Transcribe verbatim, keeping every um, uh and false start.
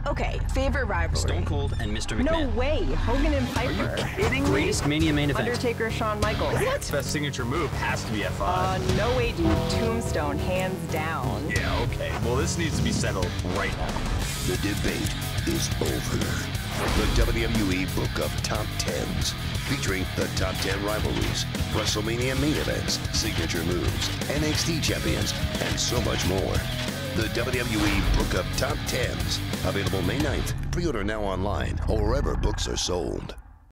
Okay, favorite rivalry. Stone Cold and Mister McMahon. No way, Hogan and Piper. Are you kidding me? Greatest Mania main event. Undertaker, Shawn Michaels. What? Best signature move has to be F five. Uh, no way, dude. Tombstone, hands down. Yeah, okay. Well, this needs to be settled right now. The debate is over. The W W E Book of Top Tens, featuring the top ten rivalries, WrestleMania main events, signature moves, N X T champions, and so much more. The W W E Book of Top Tens, available May ninth. Pre-order now online or wherever books are sold.